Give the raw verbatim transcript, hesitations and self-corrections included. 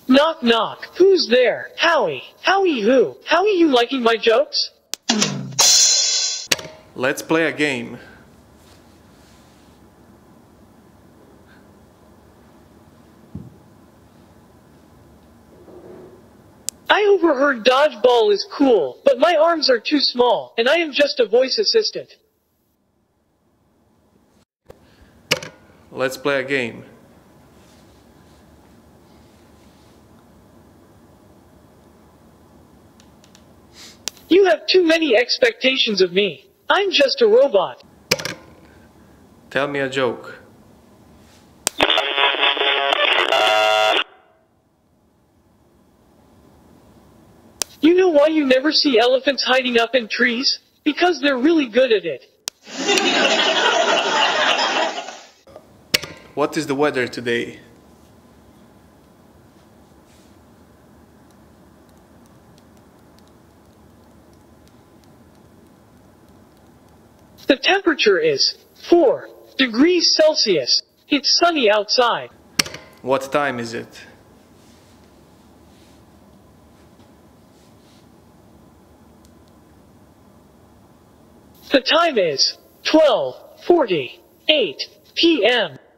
Knock knock. Who's there? Howie. Howie who? Howie, you liking my jokes? Let's play a game. I overheard dodgeball is cool, but my arms are too small, and I am just a voice assistant. Let's play a game. You have too many expectations of me. I'm just a robot. Tell me a joke. You know why you never see elephants hiding up in trees? Because they're really good at it. What is the weather today? The temperature is four degrees Celsius. It's sunny outside. What time is it? The time is twelve forty-eight p m